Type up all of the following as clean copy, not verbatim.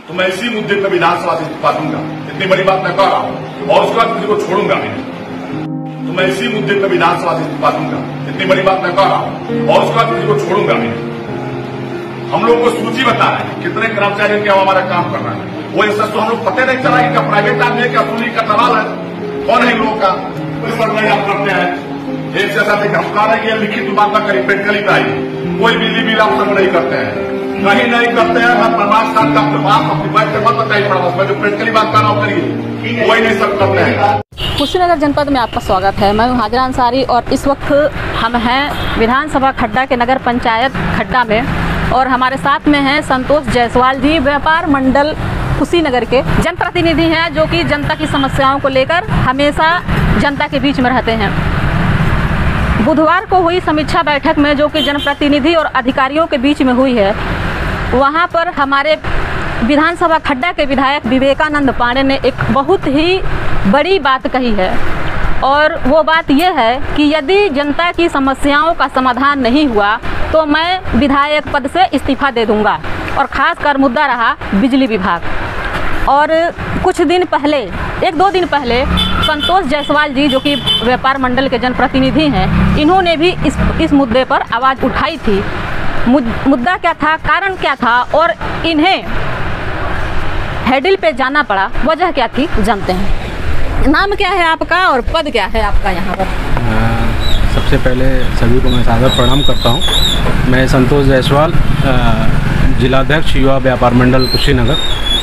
तो मैं इसी मुद्दे पर विधानसभा से इस्तीफा दूंगा। इतनी बड़ी बात मैं कह रहा हूं और उसके बाद किसी को छोड़ूंगा नहीं। तो मैं इसी मुद्दे पर विधानसभा से इस्तीफा दूंगा। इतनी बड़ी बात मैं कह रहा हूं और उसके बाद किसी को छोड़ूंगा नहीं। हम लोग को सूची बता रहे हैं कितने कर्मचारी क्या हमारा काम कर रहा है। वो ऐसा तो हम लोग पता नहीं चला कि प्राइवेट आदमी क्या असूली का दलाल है, कौन है इन लोगों का, इस पर नहीं आप करते हैं। एक जैसा हम कह रहे हैं लिखित बात ना करी, पेटकली का कोई बिजली बिल आप सब नहीं करते हैं, कहीं नहीं करते हैं। मैं प्रमाण साथ का अपनी बात मत बताइए, मैं जो पेटकली बात कर रहा हूँ करिए, कोई नहीं सब करते हैं। कुशीनगर जनपद में आपका स्वागत है। मैं हूं हाजरा अंसारी और इस वक्त हम हैं विधानसभा खड्डा के नगर पंचायत खड्डा में और हमारे साथ में हैं संतोष जायसवाल जी, व्यापार मंडल कुशीनगर के जनप्रतिनिधि हैं जो कि जनता की समस्याओं को लेकर हमेशा जनता के बीच में रहते हैं। बुधवार को हुई समीक्षा बैठक में जो कि जनप्रतिनिधि और अधिकारियों के बीच में हुई है, वहां पर हमारे विधानसभा खड्डा के विधायक विवेकानंद पांडे ने एक बहुत ही बड़ी बात कही है और वो बात यह है कि यदि जनता की समस्याओं का समाधान नहीं हुआ तो मैं विधायक पद से इस्तीफा दे दूंगा। और ख़ासकर मुद्दा रहा बिजली विभाग। और कुछ दिन पहले, एक दो दिन पहले संतोष जायसवाल जी जो कि व्यापार मंडल के जनप्रतिनिधि हैं, इन्होंने भी इस मुद्दे पर आवाज़ उठाई थी। मुद्दा क्या था, कारण क्या था और इन्हें हेडिल पे जाना पड़ा, वजह क्या थी, जानते हैं। नाम क्या है आपका और पद क्या है आपका यहाँ पर? सबसे पहले सभी को मैं सादर प्रणाम करता हूँ। मैं संतोष जायसवाल, जिलाध्यक्ष युवा व्यापार मंडल कुशीनगर,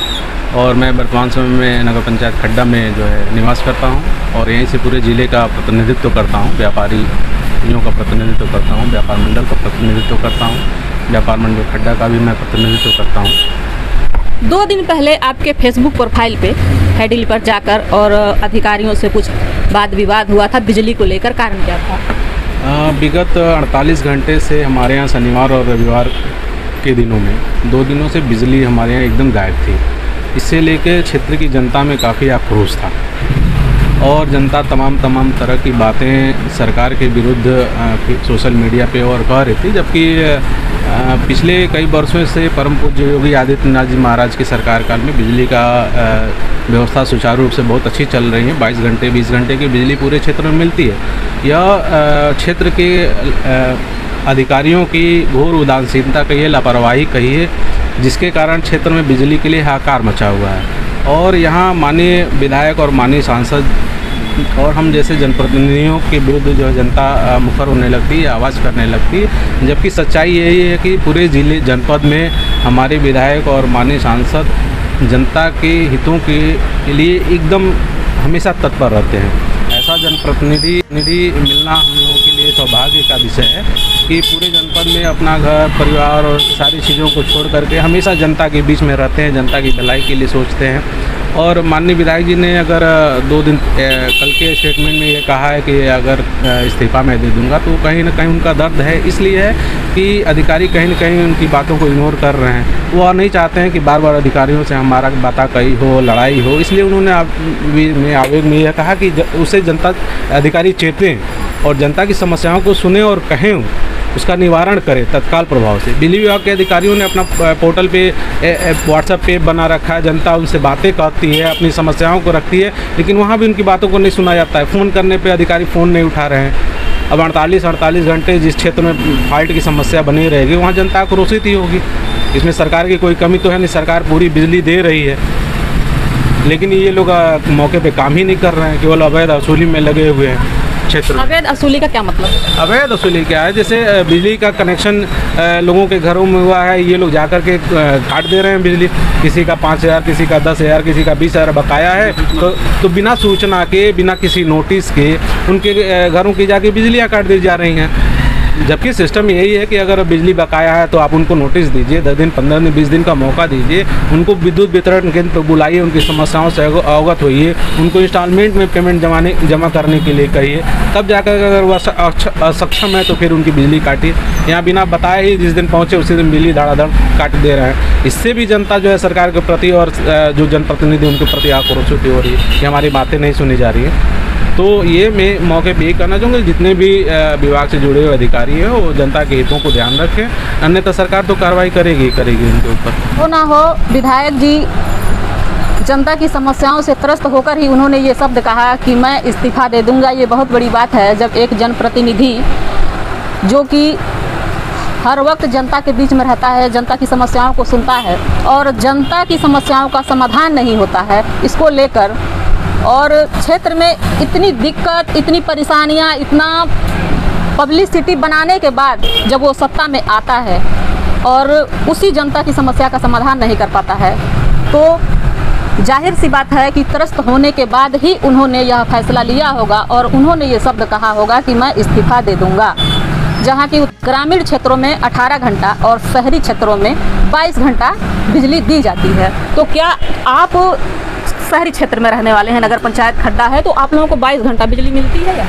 और मैं वर्तमान समय में नगर पंचायत खड्डा में जो है निवास करता हूँ और यहीं से पूरे ज़िले का प्रतिनिधित्व करता हूँ। व्यापारियों का प्रतिनिधित्व करता हूँ, व्यापार मंडल का प्रतिनिधित्व करता हूँ, व्यापार मंडल खड्डा का भी मैं प्रतिनिधित्व करता हूँ। 2 दिन पहले आपके फेसबुक प्रोफाइल पे हेडिल पर जाकर और अधिकारियों से कुछ वाद विवाद हुआ था बिजली को लेकर, कारण क्या था? विगत 48 घंटे से हमारे यहाँ शनिवार और रविवार के दिनों में 2 दिनों से बिजली हमारे यहाँ एकदम गायब थी। इससे लेकर क्षेत्र की जनता में काफ़ी आक्रोश था और जनता तमाम तरह की बातें सरकार के विरुद्ध सोशल मीडिया पे और कह रही थी। जबकि पिछले कई वर्षों से परम पूज्य योगी आदित्यनाथ जी महाराज की सरकार काल में बिजली का व्यवस्था सुचारू रूप से बहुत अच्छी चल रही है। 22 घंटे 20 घंटे की बिजली पूरे क्षेत्र में मिलती है। यह क्षेत्र के अधिकारियों की घोर उदासीनता कहिए, लापरवाही कहिए, जिसके कारण क्षेत्र में बिजली के लिए हाहाकार मचा हुआ है। और यहाँ माननीय विधायक और माननीय सांसद और हम जैसे जनप्रतिनिधियों के विरुद्ध जो जनता मुखर होने लगती है, आवाज़ करने लगती है। जबकि सच्चाई यही है कि पूरे जिले जनपद में हमारे विधायक और माननीय सांसद जनता के हितों के लिए एकदम हमेशा तत्पर रहते हैं। ऐसा जनप्रतिनिधि मिलना हम लोगों के लिए सौभाग्य का विषय है कि पूरे जनपद में अपना घर परिवार और सारी चीज़ों को छोड़ करके हमेशा जनता के बीच में रहते हैं, जनता की भलाई के लिए सोचते हैं। और माननीय विधायक जी ने अगर 2 दिन कल के स्टेटमेंट में ये कहा है कि अगर इस्तीफा मैं दे दूंगा, तो कहीं ना कहीं उनका दर्द है। इसलिए है कि अधिकारी कहीं न कहीं उनकी बातों को इग्नोर कर रहे हैं। वो नहीं चाहते हैं कि बार बार अधिकारियों से हमारा बात कही हो, लड़ाई हो। इसलिए उन्होंने आवेग में यह कहा कि उसे जनता अधिकारी चेतें और जनता की समस्याओं को सुने और कहें, उसका निवारण करें तत्काल प्रभाव से। बिजली विभाग के अधिकारियों ने अपना पोर्टल पे व्हाट्सएप पे बना रखा है। जनता उनसे बातें करती है, अपनी समस्याओं को रखती है, लेकिन वहाँ भी उनकी बातों को नहीं सुना जाता है। फ़ोन करने पे अधिकारी फ़ोन नहीं उठा रहे हैं। अब 48 घंटे जिस क्षेत्र में फाल्ट की समस्या बनी रहेगी, वहाँ जनता आक्रोशित ही होगी। इसमें सरकार की कोई कमी तो है नहीं, सरकार पूरी बिजली दे रही है, लेकिन ये लोग मौके पे काम ही नहीं कर रहे हैं, केवल अवैध वसूली में लगे हुए हैं क्षेत्र। अवैध वसूली का क्या मतलब? अवैध वसूली क्या है? जैसे बिजली का कनेक्शन लोगों के घरों में हुआ है, ये लोग जाकर के काट दे रहे हैं बिजली। किसी का 5,000, किसी का 10,000, किसी का 20,000 बकाया है, तो बिना सूचना के, बिना किसी नोटिस के उनके घरों की जाके बिजलियाँ काट दी जा रही हैं। जबकि सिस्टम यही है कि अगर बिजली बकाया है तो आप उनको नोटिस दीजिए, 10 दिन 15 दिन 20 दिन का मौका दीजिए, उनको विद्युत वितरण केंद्र पर बुलाइए, उनकी समस्याओं से अवगत होइए, उनको इंस्टॉलमेंट में पेमेंट जमा करने के लिए कहिए। तब जाकर अगर वह अक्षम है तो फिर उनकी बिजली काटिए। यहाँ बिना बताए ही जिस दिन पहुँचे उसी दिन बिजली धड़ाधड़ काट दे रहे हैं। इससे भी जनता जो है सरकार के प्रति और जो जनप्रतिनिधि उनके प्रति आक्रोशित हो रही है कि हमारी बातें नहीं सुनी जा रही है। तो ये मैं मौके पे ये कहना चाहूँगा, जितने भी विभाग से जुड़े हुए अधिकारी हैं वो जनता के हितों को ध्यान रखें, अन्यथा सरकार तो कार्रवाई करेगी उनके ऊपर। हो ना हो, विधायक जी जनता की समस्याओं से त्रस्त होकर ही उन्होंने ये शब्द कहा कि मैं इस्तीफा दे दूंगा। ये बहुत बड़ी बात है जब एक जनप्रतिनिधि जो कि हर वक्त जनता के बीच में रहता है, जनता की समस्याओं को सुनता है और जनता की समस्याओं का समाधान नहीं होता है, इसको लेकर और क्षेत्र में इतनी दिक्कत, इतनी परेशानियां, इतना पब्लिसिटी बनाने के बाद जब वो सत्ता में आता है और उसी जनता की समस्या का समाधान नहीं कर पाता है, तो जाहिर सी बात है कि त्रस्त होने के बाद ही उन्होंने यह फैसला लिया होगा और उन्होंने ये शब्द कहा होगा कि मैं इस्तीफा दे दूंगा। जहां की ग्रामीण क्षेत्रों में 18 घंटा और शहरी क्षेत्रों में 22 घंटा बिजली दी जाती है। तो क्या आप शहरी क्षेत्र में रहने वाले हैं, नगर पंचायत खड्डा है, तो आप लोगों को 22 घंटा बिजली मिलती है या?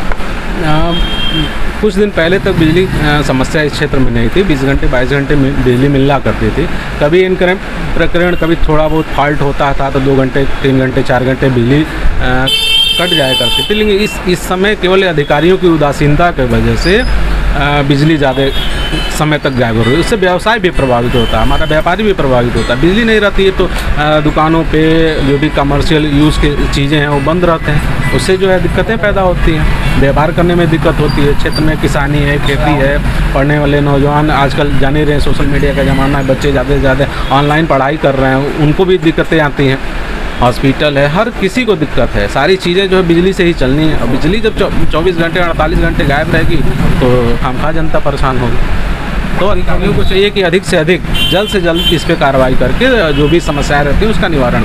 कुछ दिन पहले तक बिजली समस्या इस क्षेत्र में नहीं थी। 20 घंटे 22 घंटे बिजली मिलना करती थी। कभी इन प्रकरण कभी थोड़ा बहुत फॉल्ट होता था तो 2 घंटे 3 घंटे 4 घंटे बिजली कट जाया करती थी। लेकिन इस समय केवल अधिकारियों की उदासीनता की वजह से बिजली ज़्यादा समय तक गायब हो रही है। उससे व्यवसाय भी प्रभावित होता है, हमारा व्यापारी भी प्रभावित होता है। बिजली नहीं रहती है तो दुकानों पे जो भी कमर्शियल यूज़ के चीज़ें हैं वो बंद रहते हैं, उससे जो है दिक्कतें पैदा होती हैं, व्यापार करने में दिक्कत होती है। क्षेत्र में किसानी है, खेती है, पढ़ने वाले नौजवान आजकल जान ही रहे हैं, सोशल मीडिया का ज़माना है, बच्चे ज़्यादा से ज़्यादा ऑनलाइन पढ़ाई कर रहे हैं, उनको भी दिक्कतें आती हैं। हॉस्पिटल है, हर किसी को दिक्कत है। सारी चीज़ें जो है बिजली से ही चलनी है और बिजली जब 24 घंटे 48 घंटे गायब रहेगी तो खामखा जनता परेशान होगी। तो अधिकारियों को चाहिए कि अधिक से अधिक जल्द से जल्द इस पर कार्रवाई करके जो भी समस्याएं रहती हैं उसका निवारण।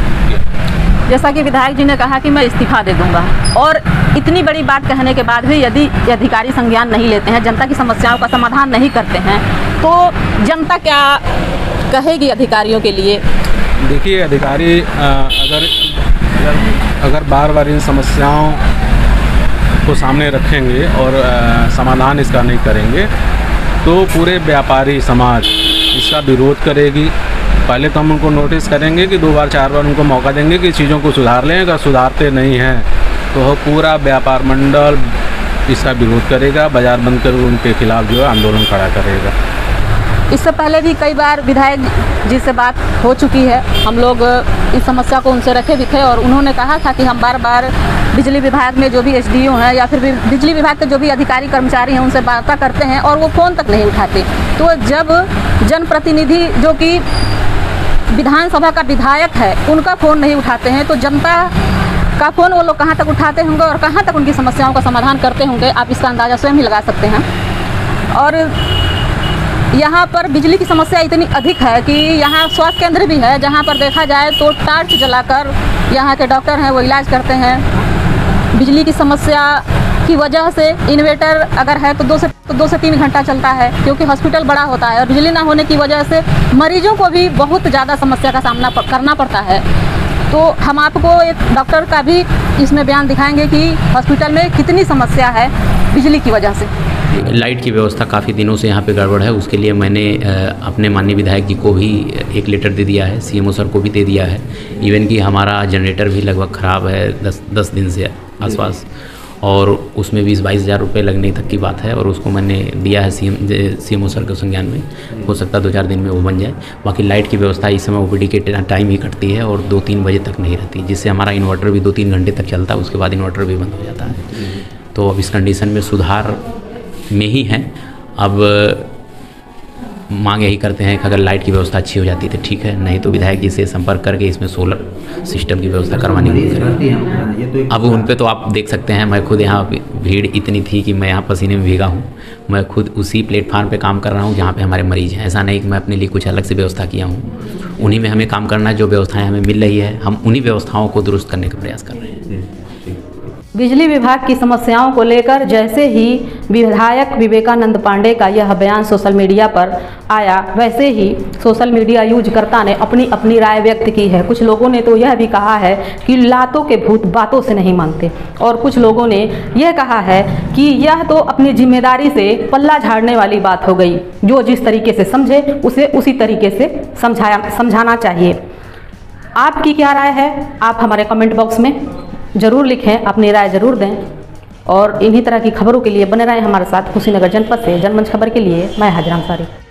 जैसा कि विधायक जी ने कहा कि मैं इस्तीफा दे दूंगा और इतनी बड़ी बात कहने के बाद भी यदि अधिकारी संज्ञान नहीं लेते हैं, जनता की समस्याओं का समाधान नहीं करते हैं, तो जनता क्या कहेगी अधिकारियों के लिए? देखिए, अधिकारी अगर बार बार इन समस्याओं को सामने रखेंगे और समाधान इसका नहीं करेंगे तो पूरे व्यापारी समाज इसका विरोध करेगी। पहले तो हम उनको नोटिस करेंगे कि 2 बार 4 बार उनको मौका देंगे कि चीज़ों को सुधार लें। अगर सुधारते नहीं हैं तो पूरा व्यापार मंडल इसका विरोध करेगा, बाज़ार बंद कर उनके खिलाफ जो है आंदोलन खड़ा करेगा। इससे पहले भी कई बार विधायक जी से बात हो चुकी है, हम लोग इस समस्या को उनसे रखे भी थे और उन्होंने कहा था कि हम बार बार बिजली विभाग में जो भी एसडीओ हैं या फिर बिजली विभाग के जो भी अधिकारी कर्मचारी हैं उनसे वार्ता करते हैं और वो फ़ोन तक नहीं उठाते। तो जब जनप्रतिनिधि जो कि विधानसभा का विधायक है उनका फ़ोन नहीं उठाते हैं तो जनता का फ़ोन वो लोग कहाँ तक उठाते होंगे और कहाँ तक उनकी समस्याओं का समाधान करते होंगे, आप इसका अंदाज़ा स्वयं ही लगा सकते हैं। और यहाँ पर बिजली की समस्या इतनी अधिक है कि यहाँ स्वास्थ्य केंद्र भी है जहाँ पर देखा जाए तो टार्च जलाकर यहाँ के डॉक्टर हैं वो इलाज करते हैं। बिजली की समस्या की वजह से इन्वर्टर अगर है तो 2 से 3 घंटा चलता है क्योंकि हॉस्पिटल बड़ा होता है और बिजली ना होने की वजह से मरीजों को भी बहुत ज़्यादा समस्या का सामना करना पड़ता है। तो हम आपको एक डॉक्टर का भी इसमें बयान दिखाएंगे कि हॉस्पिटल में कितनी समस्या है बिजली की वजह से। लाइट की व्यवस्था काफ़ी दिनों से यहाँ पे गड़बड़ है, उसके लिए मैंने अपने माननीय विधायक जी को भी एक लेटर दे दिया है, सीएमओ सर को भी दे दिया है। इवन कि हमारा जनरेटर भी लगभग ख़राब है 10 दिन से आसपास और उसमें 20-22 हज़ार रुपये लगने तक की बात है और उसको मैंने दिया है सीएमओ सर के संज्ञान में। हो सकता है 2-4 दिन में वो बन जाए। बाकी लाइट की व्यवस्था इस समय ओपीडी के टाइम ही कटती है और 2-3 बजे तक नहीं रहती, जिससे हमारा इन्वर्टर भी 2-3 घंटे तक चलता है, उसके बाद इन्वर्टर भी बंद हो जाता है। तो अब इस कंडीशन में सुधार में ही हैं। अब मांग यही करते हैं कि अगर लाइट की व्यवस्था अच्छी हो जाती तो ठीक है, नहीं तो विधायक जी से संपर्क करके इसमें सोलर सिस्टम की व्यवस्था करवानी होगी। अब उन पे तो आप देख सकते हैं, मैं खुद यहाँ भीड़ इतनी थी कि मैं यहाँ पसीने में भीगा हूँ। मैं खुद उसी प्लेटफार्म पे काम कर रहा हूँ जहाँ पे हमारे मरीज हैं। ऐसा नहीं कि मैं अपने लिए कुछ अलग से व्यवस्था किया हूँ, उन्हीं में हमें काम करना है। जो व्यवस्थाएँ हमें मिल रही है हम उन्हीं व्यवस्थाओं को दुरुस्त करने का प्रयास कर रहे हैं। बिजली विभाग की समस्याओं को लेकर जैसे ही विधायक विवेकानंद पांडे का यह बयान सोशल मीडिया पर आया, वैसे ही सोशल मीडिया यूजकर्ता ने अपनी अपनी राय व्यक्त की है। कुछ लोगों ने तो यह भी कहा है कि लातों के भूत बातों से नहीं मानते और कुछ लोगों ने यह कहा है कि यह तो अपनी जिम्मेदारी से पल्ला झाड़ने वाली बात हो गई, जो जिस तरीके से समझे उसे उसी तरीके से समझाना चाहिए। आपकी क्या राय है, आप हमारे कमेंट बॉक्स में ज़रूर लिखें, अपनी राय ज़रूर दें और इन्हीं तरह की खबरों के लिए बने रहें हमारे साथ। कुशीनगर जनपद से जनमंच खबर के लिए मैं हाजरा अंसारी।